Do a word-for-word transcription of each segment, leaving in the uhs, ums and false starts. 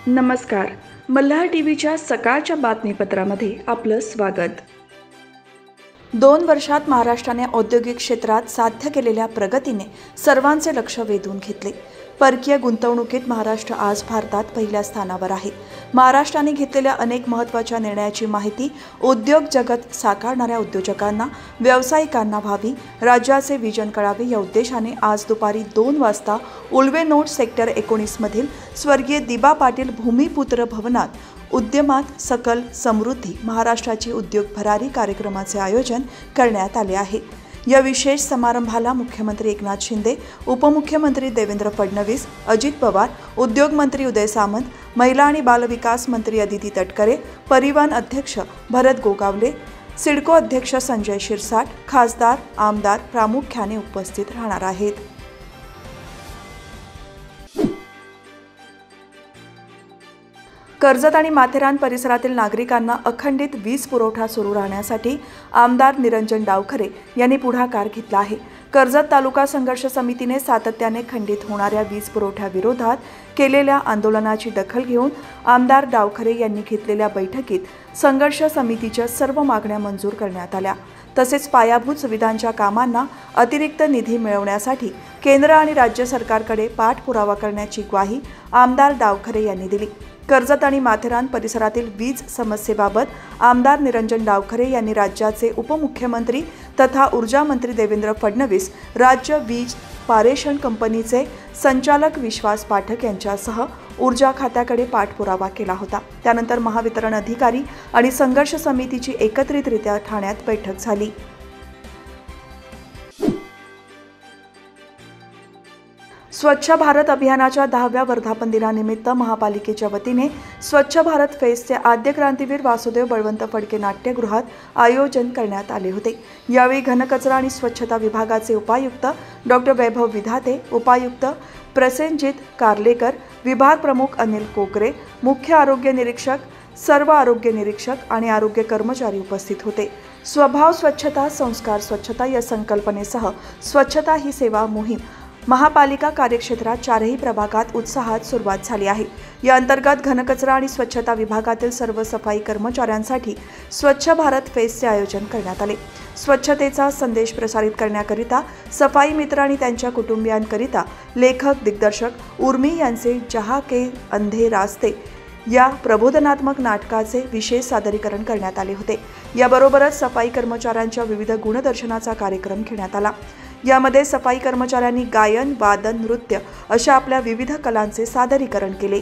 नमस्कार. मल्हार टीव्हीच्या सकाळच्या बातमीपत्रामध्ये आपलं स्वागत. दोन वर्षात महाराष्ट्राने औद्योगिक क्षेत्रात साध्य केलेल्या प्रगतीने सर्वांचे लक्ष वेधून घेतले. परकीय गुंतवणुकीत महाराष्ट्र आज भारतात पहिल्या स्थानावर आहे. महाराष्ट्राने घेतलेल्या अनेक महत्त्वाच्या निर्णयाची माहिती उद्योग जगत साकारणाऱ्या उद्योजकांना, व्यावसायिकांना व्हावी, राज्याचे विजन कळावे या उद्देशाने आज दुपारी दोन वाजता उल्वे नोट सेक्टर एकोणीस मधील स्वर्गीय दिबा पाटील भूमिपुत्र भवनात उद्यमात सकल समृद्धी महाराष्ट्राची उद्योग भरारी कार्यक्रमाचे आयोजन करण्यात आले आहे. या विशेष समारंभाला मुख्यमंत्री एकनाथ शिंदे, उपमुख्यमंत्री देवेंद्र फडणवीस, अजित पवार, उद्योग मंत्री उदय सामंत, महिला आणि बालविकास मंत्री अदिती तटकरे, परिवहन अध्यक्ष भरत गोगावले, सिडको अध्यक्ष संजय शिरसाट, खासदार, आमदार प्रामुख्याने उपस्थित राहणार आहेत. कर्जत आणि माथेरान परिसरातील नागरिकांना अखंडित वीज पुरवठा सुरू राहण्यासाठी आमदार निरंजन डावखरे यांनी पुढाकार घेतला आहे. कर्जत तालुका संघर्ष समितीने सातत्याने खंडित होणाऱ्या वीज पुरवठ्याविरोधात केलेल्या आंदोलनाची दखल घेऊन आमदार डावखरे यांनी घेतलेल्या बैठकीत संघर्ष समितीच्या सर्व मागण्या मंजूर करण्यात आल्या. तसेच पायाभूत सुविधांच्या कामांना अतिरिक्त निधी मिळवण्यासाठी केंद्र आणि राज्य सरकारकडे पाठपुरावा करण्याची ग्वाही आमदार डावखरे यांनी दिली. कर्जत आणि माथेरान परिसरातील वीज समस्येबाबत आमदार निरंजन डावखरे यांनी राज्याचे उपमुख्यमंत्री तथा ऊर्जा मंत्री देवेंद्र फडणवीस, राज्य वीज पारेषण कंपनीचे संचालक विश्वास पाठक यांच्यासह ऊर्जा खात्याकडे पाठपुरावा केला होता. त्यानंतर महावितरण अधिकारी आणि संघर्ष समितीची एकत्रितरित्या ठाण्यात बैठक झाली. स्वच्छ भारत अभियानाच्या दहाव्या वर्धापन दिनानिमित्त महापालिकेच्या वतीने स्वच्छ भारत फेस्टचे आद्य क्रांतीवीर वासुदेव बळवंत फडके नाट्यगृहात आयोजन करण्यात आले होते. यावेळी घनकचरा आणि स्वच्छता विभागाचे उपायुक्त डॉक्टर वैभव विधाते, उपायुक्त प्रसेनजित कारलेकर, विभाग प्रमुख अनिल कोकरे, मुख्य आरोग्य निरीक्षक, सर्व आरोग्य निरीक्षक आणि आरोग्य कर्मचारी उपस्थित होते. स्वभाव स्वच्छता, संस्कार स्वच्छता या संकल्पनेसह स्वच्छता ही सेवा मोहीम महापालिका कार्यक्षेत्रात चारही प्रभागात उत्साहात सुरुवात झाली आहे. या अंतर्गत घनकचरा आणि स्वच्छता विभागातील सर्व सफाई कर्मचाऱ्यांसाठी स्वच्छ भारत फेस्टचे आयोजन करण्यात आले. स्वच्छतेचा संदेश प्रसारित करण्याकरिता सफाई मित्र आणि त्यांच्या कुटुंबियांकरिता लेखक दिग्दर्शक उर्मी यांचे जहाँ के अंधे रास्ते या प्रबोधनात्मक नाटकाचे विशेष सादरीकरण करण्यात आले होते. याबरोबरच सफाई कर्मचाऱ्यांच्या विविध गुणदर्शनाचा कार्यक्रम घेण्यात आला. यामध्ये सफाई कर्मचाऱ्यांनी गायन, वादन, नृत्य अशा आपल्या विविध कलांचे सादरीकरण केले.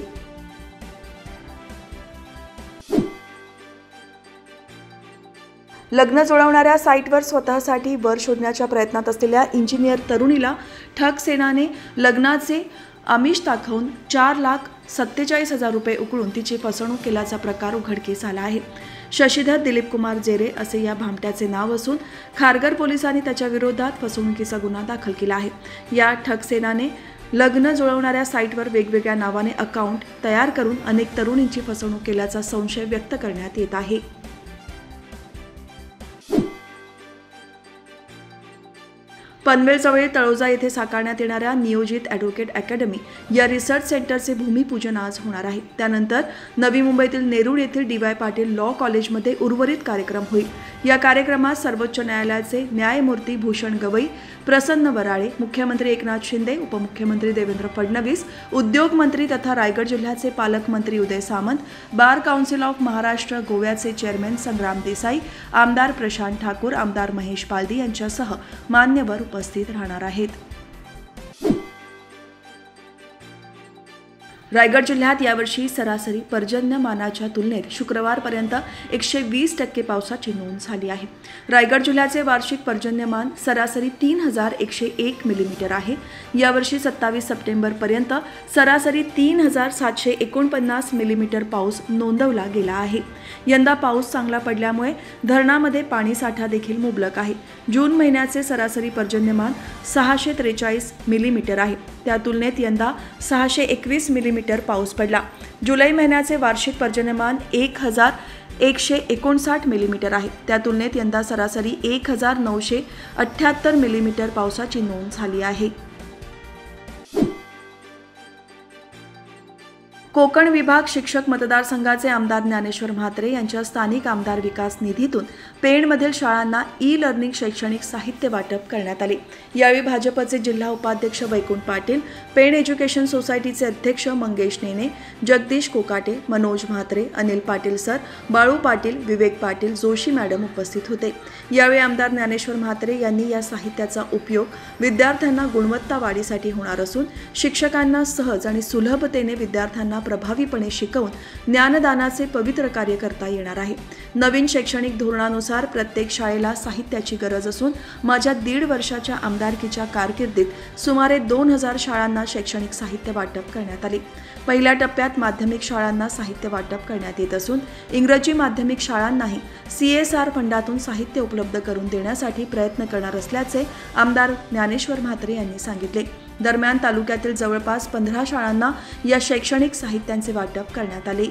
लग्न जुळवणाऱ्या साईटवर स्वतःसाठी वर शोधण्याच्या प्रयत्नात असलेल्या इंजिनियर तरुणीला ठग सेनाने लग्नाचे आमिष दाखवून चार लाख सत्तेचाळीस हजार रुपये उकळून तिची फसवणूक केल्याचा प्रकार उघडकीस आला आहे. शशीधर दिलीप कुमार जेरे असे या भामट्याचे नाव असून खारघर पोलिसांनी त्याच्या विरोधात फसवणुकीचा गुन्हा दाखल केला आहे. या ठगसेनाने लग्न जुळवणाऱ्या साईटवर वेगवेगळ्या नावाने अकाउंट तयार करून अनेक तरुणींची फसवणूक केल्याचा संशय व्यक्त करण्यात येत आहे. पनवेलजवळील तळोजा येथे साकारण्यात येणाऱ्या नियोजित ॲडव्होकेट अकॅडमी या रिसर्च सेंटरचे भूमिपूजन आज होणार आहे. त्यानंतर नवी मुंबईतील नेरूळ येथील डी वाय पाटील लॉ कॉलेजमध्ये उर्वरित कार्यक्रम होईल. या कार्यक्रमात सर्वोच्च न्यायालयाचे न्यायमूर्ती भूषण गवई, प्रसन्न वराळे, मुख्यमंत्री एकनाथ शिंदे, उपमुख्यमंत्री देवेंद्र फडणवीस, उद्योग मंत्री तथा रायगड जिल्ह्याचे पालकमंत्री Uday Samant, bar council of Maharashtra गोव्याचे चेअरमॅन संग्राम देसाई, आमदार प्रशांत ठाकूर, आमदार महेश पालदी यांच्यासह मान्यवर उपस्थित राहणार आहेत. रायगड जिल्ह्यात यावर्षी सरासरी पर्जन्यमानाच्या तुलनेत शुक्रवारपर्यंत एकशे वीस टक्के पावसाची नोंद झाली आहे. रायगड जिल्ह्याचे वार्षिक पर्जन्यमान सरासरी तीन हजार एकशे एक मिलीमीटर आहे. यावर्षी सत्तावीस सप्टेंबरपर्यंत सरासरी तीन हजार सातशे एकोणपन्नास मिलीमीटर पाऊस नोंदवला गेला आहे. यंदा पाऊस चांगला पडल्यामुळे धरणामध्ये पाणीसाठा देखील मुबलक आहे. जून महिन्याचे सरासरी पर्जन्यमान सहाशे त्रेचाळीस मिलीमीटर आहे. त्या तुलनेत यंदा सहाशे एकवीस मिलीमीटर पाऊस पडला. जुलै महिन्याचे वार्षिक पर्जन्यमान एक हजार एकशे एकोणसाठ मिलीमीटर आहे. त्या तुलनेत यंदा सरासरी एक हजार नऊशे अठ्ठ्याहत्तर मिलीमीटर पावसाची नोंद झाली आहे. कोकण विभाग शिक्षक मतदारसंघाचे आमदार ज्ञानेश्वर म्हात्रे यांच्या स्थानिक आमदार विकास निधीतून पेणमधील शाळांना ई लर्निंग शैक्षणिक साहित्य वाटप करण्यात आले। यावेळी भाजपचे जिल्हा उपाध्यक्ष वैकुंठ पाटील, पेण एज्युकेशन सोसायटीचे अध्यक्ष मंगेश नेने, जगदीश कोकाटे, मनोज म्हात्रे, अनिल पाटील सर, बाळू पाटील, विवेक पाटील, जोशी मॅडम उपस्थित होते। यावेळी आमदार ज्ञानेश्वर म्हात्रे यांनी या साहित्याचा उपयोग विद्यार्थ्यांना गुणवत्ता वाढीसाठी होणार असून शिक्षकांना सहज आणि सुलभतेने विद्यार्थ्यांना प्रभावीपणे शिकवून ज्ञानदानाचे पवित्र कार्य करता येणार आहे। नवीन शैक्षणिक धोरणानुसार प्रत्येक शाळेला साहित्याची गरज असून माझ्या दीड वर्षाच्या आमदारकीच्या कारकिर्दीत सुमारे दोन हजार शाळांना शैक्षणिक साहित्य वाटप करण्यात आले। पहिल्या टप्प्यात माध्यमिक शाळांना साहित्य वाटप करण्यात येत असून इंग्रजी माध्यमिक शाळांनाही सी एस आर फंडातून साहित्य उपलब्ध करून देण्यासाठी प्रयत्न करणार असल्याचे आमदार ज्ञानेश्वर म्हात्रे यांनी सांगितले। दरम्यान तालुक्यातील जवळपास पंधरा शाळांना या शैक्षणिक साहित्याचे वाटप करण्यात आले।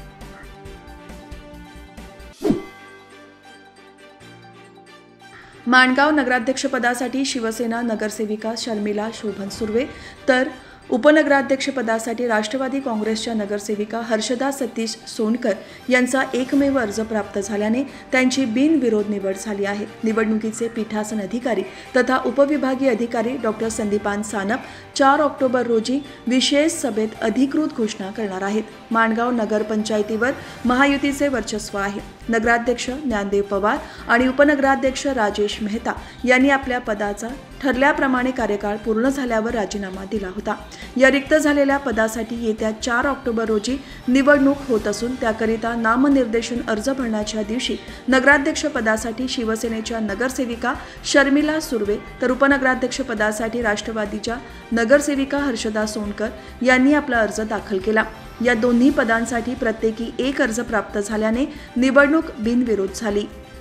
माणगाव नगराध्यक्षपदासाठी शिवसेना नगरसेविका शर्मिला शोभन सुर्वे तर उपनगराध्यक्षपदासाठी राष्ट्रवादी काँग्रेसच्या नगरसेविका हर्षदा सतीश सोनकर यांचा एकमेव अर्ज प्राप्त झाल्याने त्यांची बिनविरोध निवड झाली आहे। निवडणुकीचे पीठासन अधिकारी तथा उपविभागीय अधिकारी डॉक्टर संदीपान सानप चार ऑक्टोबर रोजी विशेष सभेत अधिकृत घोषणा करणार आहेत। माणगाव नगरपंचायतीवर महायुतीचे वर्चस्व आहे। नगराध्यक्ष ज्ञानदेव पवार आणि उपनगराध्यक्ष राजेश मेहता यांनी आपल्या पदाचा ठरल्याप्रमाणे कार्यकाळ पूर्ण झाल्यावर राजीनामा दिला होता। या रिक्त झालेल्या पदासाठी येत्या चार ऑक्टोबर रोजी निवडणूक होत असून त्याकरिता नामनिर्देशन अर्ज भरण्याच्या दिवशी नगराध्यक्ष पदासाठी शिवसेनेच्या नगरसेविका शर्मिला सुर्वे तर उपनगराध्यक्ष पदासाठी राष्ट्रवादीच्या नगरसेविका हर्षदा सोनकर यांनी आपला अर्ज दाखल केला। या दोन्ही पदांसाठी प्रत्येकी एक अर्ज प्राप्त झाल्याने निवडणूक बिनविरोध झाली।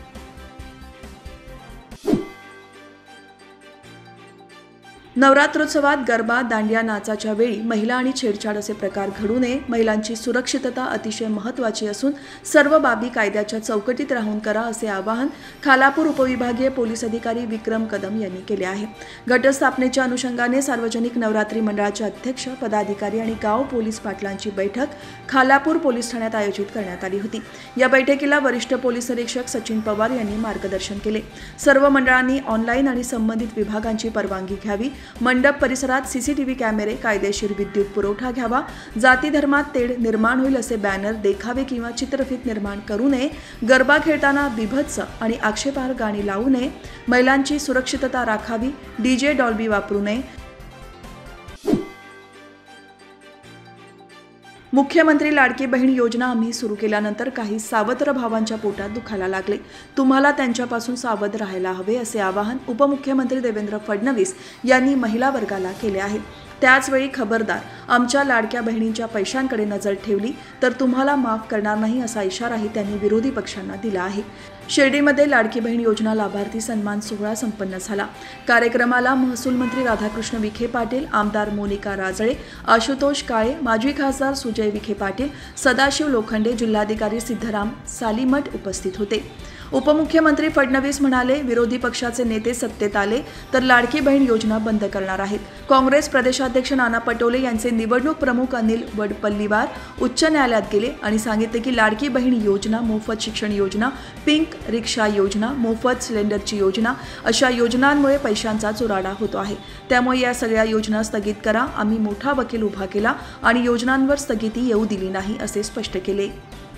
नवरात्रोत्सवात गरबा, दांडिया नाचाच्या वेळी महिला आणि छेडछाड असे प्रकार घडू नये। महिलांची सुरक्षितता अतिशय महत्त्वाची असून सर्व बाबी कायद्याच्या चौकटीत राहून करा असे आवाहन खालापूर उपविभागीय पोलीस अधिकारी विक्रम कदम यांनी केले आहे। घटस्थापनेच्या अनुषंगाने सार्वजनिक नवरात्री मंडळाचे अध्यक्ष, पदाधिकारी आणि गाव पोलीस पाटलांची बैठक खालापूर पोलीस ठाण्यात आयोजित करण्यात आली होती। या बैठकीला वरिष्ठ पोलीस निरीक्षक सचिन पवार यांनी मार्गदर्शन केले। सर्व मंडळांनी ऑनलाईन आणि संबंधित विभागांची परवानगी घ्यावी। मंडप परिसरात सीसीटीव्ही कॅमेरे, कायदेशीर विद्युत पुरवठा घ्यावा। जाती धर्मात तेढ निर्माण होईल असे बॅनर, देखावे किंवा चित्रफित निर्माण करू नये। गरबा खेळताना बिभत्स आणि आक्षेपार्ह गाणी लावू नये। महिलांची सुरक्षितता राखावी। डीजे डॉल्बी वापरू नये। मुख्यमंत्री लाडकी बहीण योजना आम्ही सुरू केल्यानंतर काही सावत्र भावांच्या पोटात दुखायला लागले। तुम्हाला त्यांच्यापासून सावध राहायला हवे असे आवाहन उपमुख्यमंत्री देवेंद्र फडणवीस यांनी महिला वर्गाला केले आहे। त्याचवेळी खबरदार, आमच्या लाडक्या बहिणींच्या पैशांकडे नजर ठेवली तर तुम्हाला माफ करणार नाही असा इशाराही त्यांनी विरोधी पक्षांना दिला आहे। शिर्डीमध्ये लाडकी बहीण योजना लाभार्थी सन्मान सोहळा संपन्न झाला। कार्यक्रमाला महसूल मंत्री राधाकृष्ण विखे पाटील, आमदार मोनिका राजळे, आशुतोष काळे, माजी खासदार सुजय विखे पाटील, सदाशिव लोखंडे, जिल्हाधिकारी सिद्धराम सालीमठ उपस्थित होते। उपमुख्यमंत्री फडणवीस म्हणाले, विरोधी पक्षाचे नेते सत्तेत आले तर लाडकी बहीण योजना बंद करणार आहेत। काँग्रेस प्रदेशाध्यक्ष नाना पटोले यांचे निवडणूक प्रमुख अनिल वडपल्लीवार उच्च न्यायालयात गेले आणि सांगितले की लाडकी बहीण योजना, मोफत शिक्षण योजना, पिंक रिक्षा योजना, मोफत सिलेंडरची योजना अशा योजनांमुळे पैशांचा चुराडा होतो आहे। त्यामुळे या सगळ्या योजना स्थगित करा। आम्ही मोठा वकील उभा केला आणि योजनांवर स्थगिती येऊ दिली नाही असे स्पष्ट केले।